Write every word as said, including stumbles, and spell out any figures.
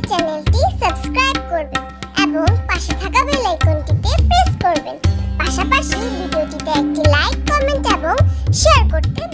চ্যানেলটি সাবস্ক্রাইব করবেন এবং পাশে থাকা বেল আইকনটিতে প্রেস করবেন। পাশাপাশি ভিডিওটিতে একটি লাইক, কমেন্ট এবং শেয়ার করতে